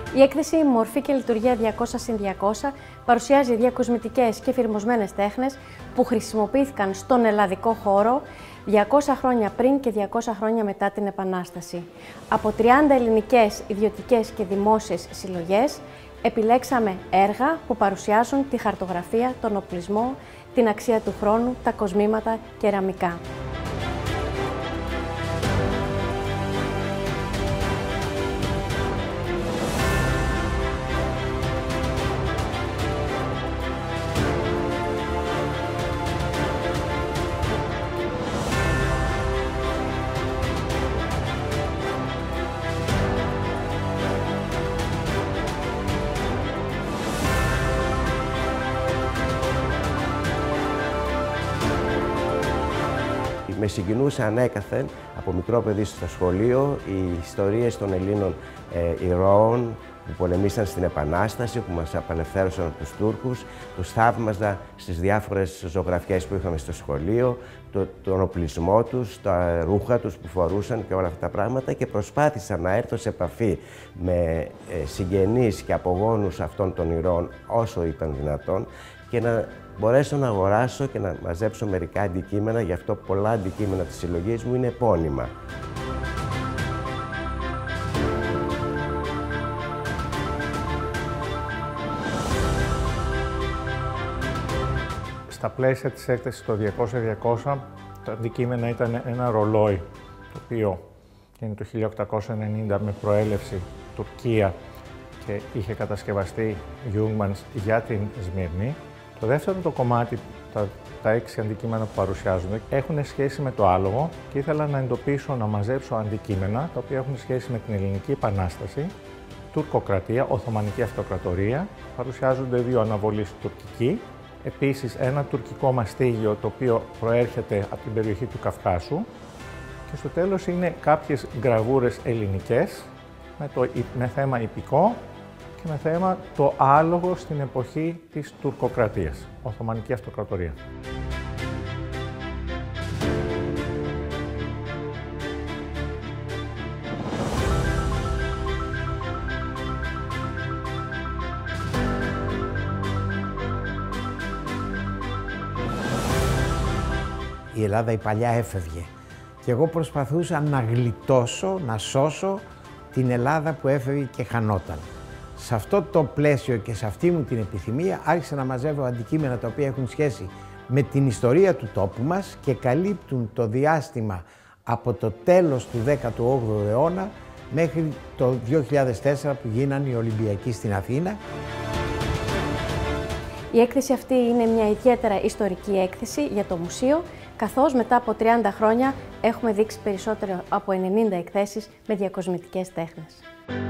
Η έκθεση «Μορφή και λειτουργία 200x200» παρουσιάζει διακοσμητικές και εφηρμοσμένες τέχνες που χρησιμοποιήθηκαν στον ελλαδικό χώρο 200 χρόνια πριν και 200 χρόνια μετά την Επανάσταση. Από 30 ελληνικές, ιδιωτικές και δημόσιες συλλογές επιλέξαμε έργα που παρουσιάζουν τη χαρτογραφία, τον οπλισμό, την αξία του χρόνου, τα κοσμήματα, κεραμικά. Με συγκινούσε ανέκαθεν από μικρό παιδί στο σχολείο οι ιστορίες των Ελλήνων ηρώων που πολεμήσαν στην Επανάσταση, που μας απελευθέρωσαν από τους Τούρκους. Τους θαύμαζα στις διάφορες ζωγραφιές που είχαμε στο σχολείο, τον οπλισμό τους, τα ρούχα τους που φορούσαν και όλα αυτά τα πράγματα, και προσπάθησα να έρθω σε επαφή με συγγενείς και απογόνους αυτών των ηρώων όσο ήταν δυνατόν και να μπορέσω να αγοράσω και να μαζέψω μερικά αντικείμενα, γι' αυτό πολλά αντικείμενα της συλλογής μου είναι επώνυμα. Στα πλαίσια της έκθεσης το 200-200, τα αντικείμενα ήταν ένα ρολόι, το οποίο είναι το 1890 με προέλευση Τουρκία και είχε κατασκευαστεί Jungmanns για την Σμύρνη. Το δεύτερο το κομμάτι, τα 6 αντικείμενα που παρουσιάζονται, έχουν σχέση με το άλογο και ήθελα να εντοπίσω, να μαζέψω αντικείμενα τα οποία έχουν σχέση με την Ελληνική Επανάσταση, Τουρκοκρατία, Οθωμανική Αυτοκρατορία. Παρουσιάζονται 2 αναβολείς τουρκικοί. Επίσης ένα τουρκικό μαστίγιο το οποίο προέρχεται από την περιοχή του Καυκάσου. Και στο τέλος είναι κάποιες γραβούρες ελληνικές με θέμα ιππικό και με θέμα το άλογο στην εποχή της Τουρκοκρατίας, Οθωμανική Αυτοκρατορία. Η Ελλάδα η παλιά έφευγε και εγώ προσπαθούσα να γλιτώσω, να σώσω την Ελλάδα που έφευγε και χανόταν. Σε αυτό το πλαίσιο και σε αυτή μου την επιθυμία άρχισα να μαζεύω αντικείμενα τα οποία έχουν σχέση με την ιστορία του τόπου μας και καλύπτουν το διάστημα από το τέλος του 18ου αιώνα μέχρι το 2004 που γίνανε οι Ολυμπιακοί στην Αθήνα. Η έκθεση αυτή είναι μια ιδιαίτερα ιστορική έκθεση για το μουσείο, καθώς μετά από 30 χρόνια έχουμε δείξει περισσότερο από 90 εκθέσεις με διακοσμητικές τέχνες.